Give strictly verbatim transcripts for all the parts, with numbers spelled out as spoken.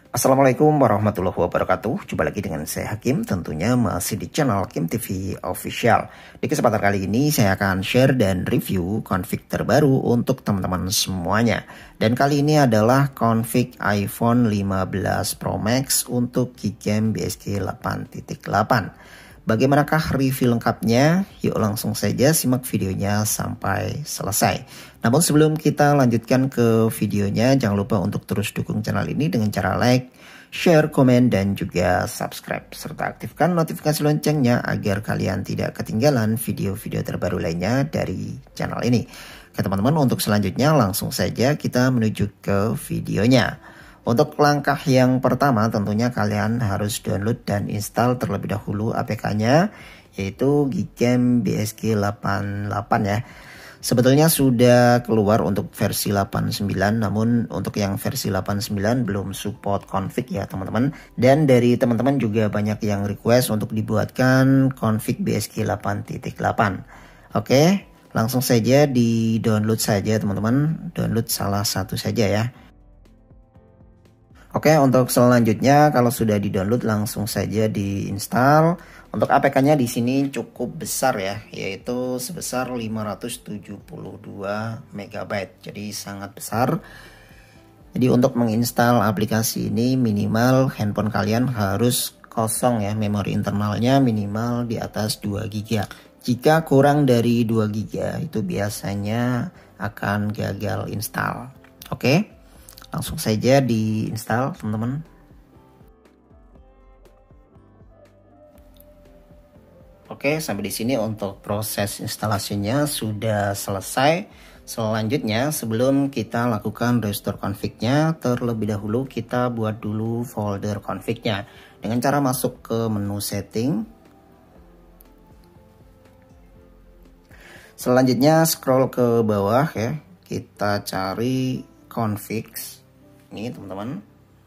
Assalamualaikum warahmatullahi wabarakatuh. Jumpa lagi dengan saya Hakim, tentunya masih di channel Hakim T V Official. Di kesempatan kali ini saya akan share dan review config terbaru untuk teman-teman semuanya. Dan kali ini adalah config iPhone lima belas Pro Max untuk Gcam B S G delapan titik delapan. Bagaimanakah review lengkapnya? Yuk langsung saja simak videonya sampai selesai. Namun sebelum kita lanjutkan ke videonya, jangan lupa untuk terus dukung channel ini dengan cara like, share, komen, dan juga subscribe. Serta aktifkan notifikasi loncengnya agar kalian tidak ketinggalan video-video terbaru lainnya dari channel ini. Oke teman-teman, untuk selanjutnya langsung saja kita menuju ke videonya. Untuk langkah yang pertama tentunya kalian harus download dan install terlebih dahulu A P K-nya, yaitu Gcam B S G delapan delapan ya. Sebetulnya sudah keluar untuk versi delapan sembilan, namun untuk yang versi delapan sembilan belum support config ya teman-teman. Dan dari teman-teman juga banyak yang request untuk dibuatkan config B S G delapan titik delapan. Oke, langsung saja di download saja teman-teman. Download salah satu saja ya. Oke, untuk selanjutnya kalau sudah di-download langsung saja diinstal. Untuk A P K-nya di sini cukup besar ya, yaitu sebesar lima ratus tujuh puluh dua megabyte. Jadi sangat besar. Jadi untuk menginstal aplikasi ini minimal handphone kalian harus kosong ya, memori internalnya minimal di atas dua giga. Jika kurang dari dua giga itu biasanya akan gagal install. Oke. Langsung saja diinstal teman-teman. Oke, sampai di sini untuk proses instalasinya sudah selesai. Selanjutnya sebelum kita lakukan restore config-nya, terlebih dahulu kita buat dulu folder config-nya dengan cara masuk ke menu setting. Selanjutnya scroll ke bawah ya. Kita cari config. Ini teman-teman.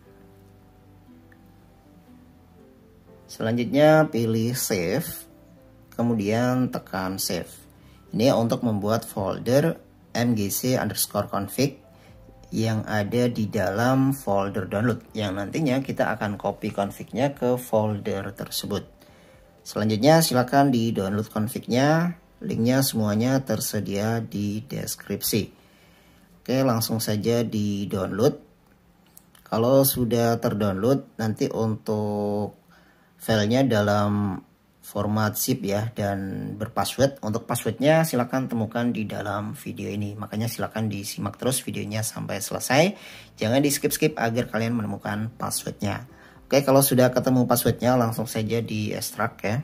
Selanjutnya pilih save, kemudian tekan save. Ini untuk membuat folder mgc underscore config yang ada di dalam folder download, yang nantinya kita akan copy config-nya ke folder tersebut. Selanjutnya silakan di download config-nya, linknya semuanya tersedia di deskripsi. Oke, langsung saja di download. Kalau sudah terdownload, nanti untuk filenya dalam format zip ya dan berpassword. Untuk passwordnya silahkan temukan di dalam video ini. Makanya silahkan disimak terus videonya sampai selesai. Jangan di skip-skip agar kalian menemukan passwordnya. Oke, kalau sudah ketemu passwordnya langsung saja di ekstrak ya.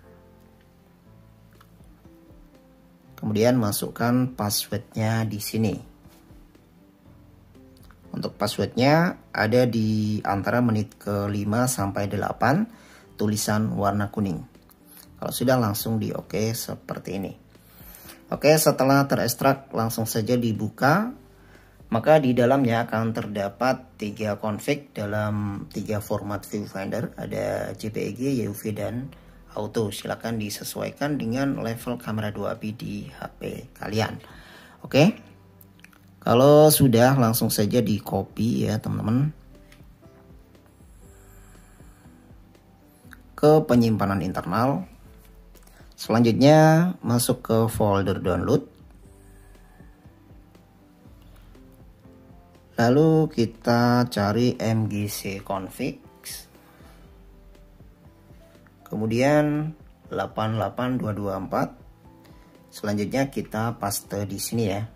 Kemudian masukkan passwordnya di sini. Untuk passwordnya ada di antara menit ke lima sampai delapan, tulisan warna kuning. Kalau sudah langsung di oke seperti ini. Oke, setelah terekstrak langsung saja dibuka. Maka di dalamnya akan terdapat tiga config dalam tiga format viewfinder. Ada J P E G, Y U V, dan auto. Silakan disesuaikan dengan level kamera dua P di H P kalian. Oke. Kalau sudah langsung saja di copy ya teman-teman ke penyimpanan internal. Selanjutnya masuk ke folder download. Lalu kita cari mgc config. Kemudian delapan delapan dua dua empat. Selanjutnya kita paste di sini ya.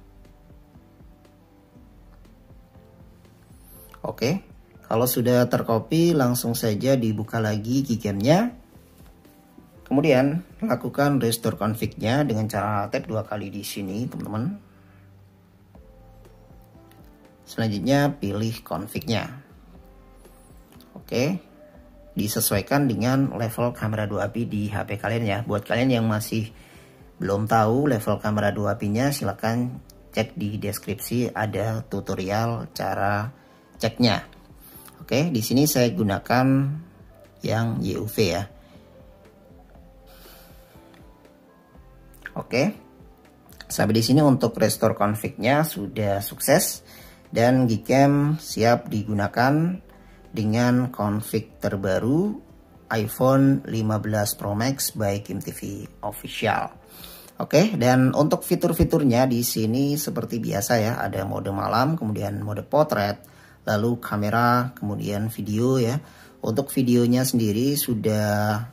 Oke, kalau sudah tercopy langsung saja dibuka lagi Gcam-nya. Kemudian lakukan restore config-nya dengan cara tap dua kali di sini, teman-teman. Selanjutnya pilih config-nya. Oke, disesuaikan dengan level kamera dua P di H P kalian ya. Buat kalian yang masih belum tahu level kamera dua P-nya, silahkan cek di deskripsi, ada tutorial cara ceknya. Oke, di sini saya gunakan yang Y U V ya. Oke. Sampai di sini untuk restore config-nya sudah sukses dan Gcam siap digunakan dengan config terbaru iPhone lima belas Pro Max by Kim T V Official. Oke, dan untuk fitur-fiturnya di sini seperti biasa ya, ada mode malam, kemudian mode potret, lalu kamera, kemudian video ya. Untuk videonya sendiri sudah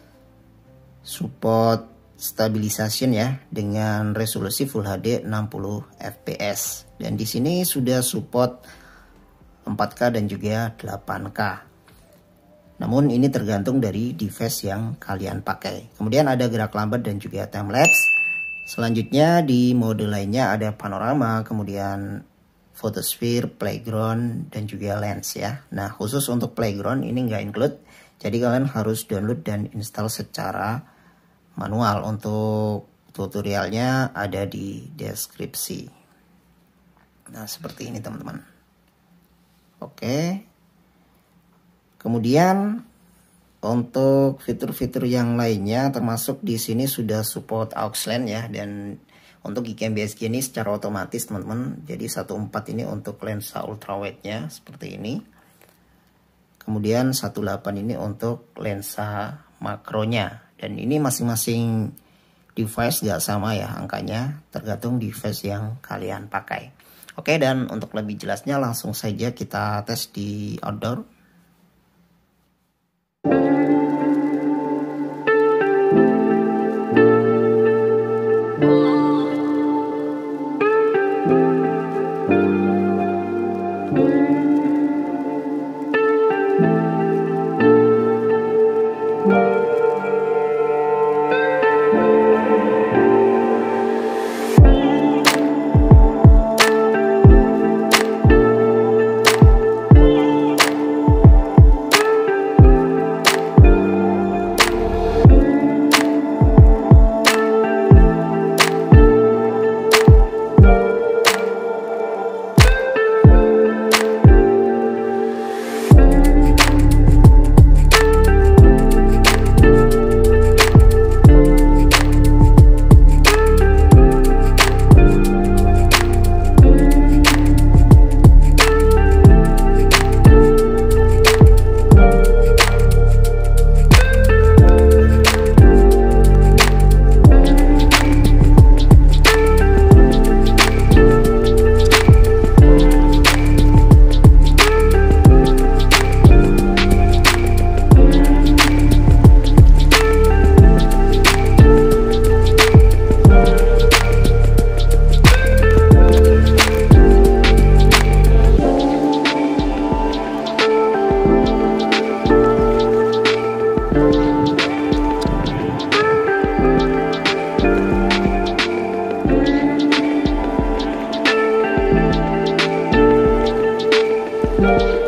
support stabilization ya dengan resolusi Full H D enam puluh F P S, dan di sini sudah support empat K dan juga delapan K. Namun ini tergantung dari device yang kalian pakai. Kemudian ada gerak lambat dan juga time lapse. Selanjutnya di mode lainnya ada panorama, kemudian photosphere, playground, dan juga lens ya. Nah khusus untuk playground ini nggak include, jadi kalian harus download dan install secara manual. Untuk tutorialnya ada di deskripsi. Nah seperti ini teman-teman. Oke. Kemudian untuk fitur-fitur yang lainnya termasuk di sini sudah support aux lens ya, dan untuk Gcam B S G ini secara otomatis teman-teman. Jadi satu koma empat ini untuk lensa ultrawide-nya seperti ini. Kemudian satu koma delapan ini untuk lensa makronya, dan ini masing-masing device gak sama ya angkanya, tergantung device yang kalian pakai. Oke, dan untuk lebih jelasnya langsung saja kita tes di outdoor. Bye.